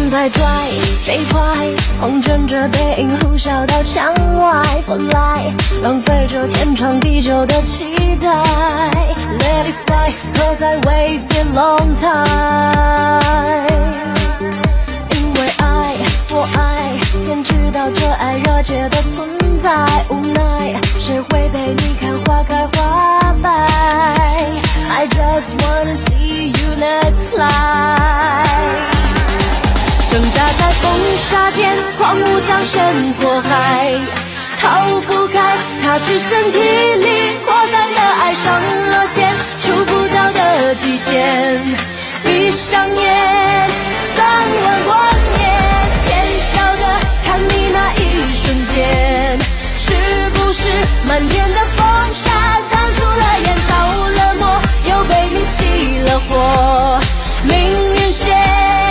正在拽，飞快，风卷着背影呼啸到墙外 ，Fly， 浪费着天长地久的期待 ，Let it fly， cause I wasted long time。因为爱，我爱，天知道这爱热切的存在，无奈，谁会陪你看花开花败 ？I just wanna see you next life。挣扎在风沙间，狂舞葬身火海，逃不开，它是身体里扩散的爱上了线，触不到的极限。闭上眼，3万光年，偏笑着看你那一瞬间，是不是漫天的风沙挡住了眼，着了魔，又被你熄了火，命运线。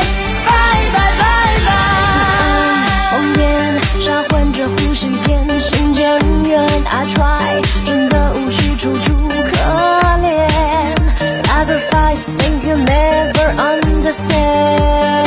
沙混着呼吸渐行渐远 I try 真的无需楚楚可怜 Sacrifice things you never understand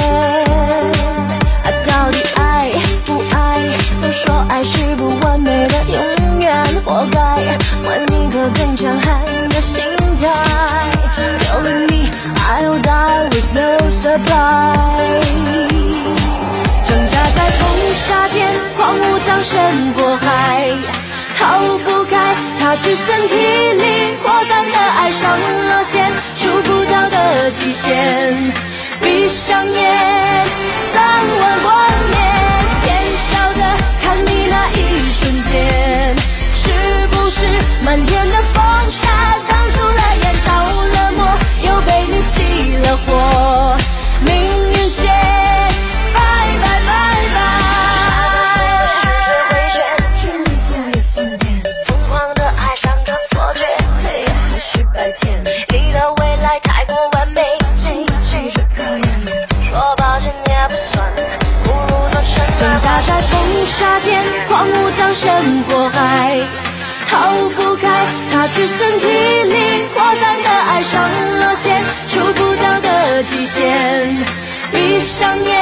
到底爱不爱都说爱是不完美的永远活该换一颗更强悍的心态 Killing me I'll die with no surprise挣扎在风沙间，狂舞葬身火海，逃不开，它是身体里扩散的爱上了线，触不到的极限。闭上眼，3万光年，偏笑着看你那一瞬间，是不是漫天的风沙挡住了眼，着了魔，又被你熄了火，命运线。在风沙间，狂舞葬身火海，逃不开，它是身体里扩散的爱上了线，触不到的极限。闭上眼。